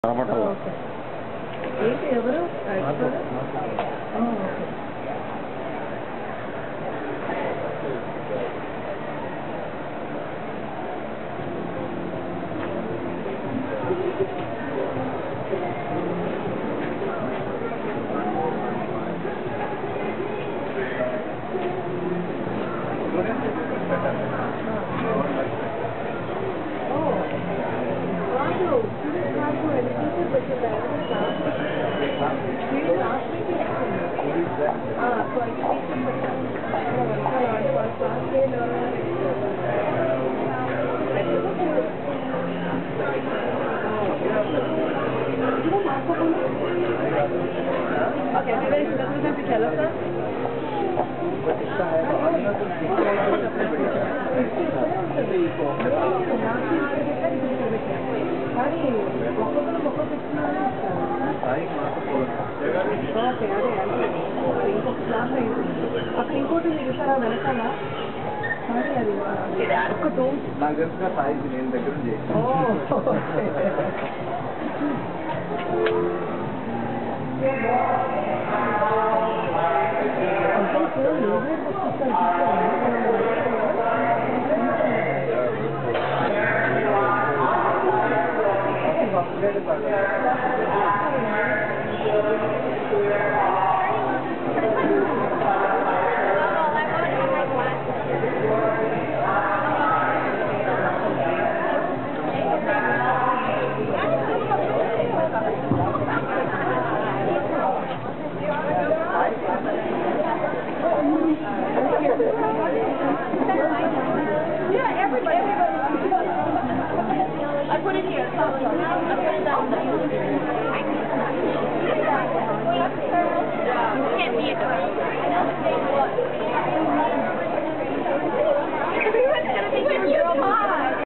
Okay. ఏంటి ఎవరు? Okay. Okay, everybody should have to tell us that. అక్కడ ఇంకోటి చూసారా వెనకాల నాకు తెలిసిన సాయికి నేను దగ్గర చేసి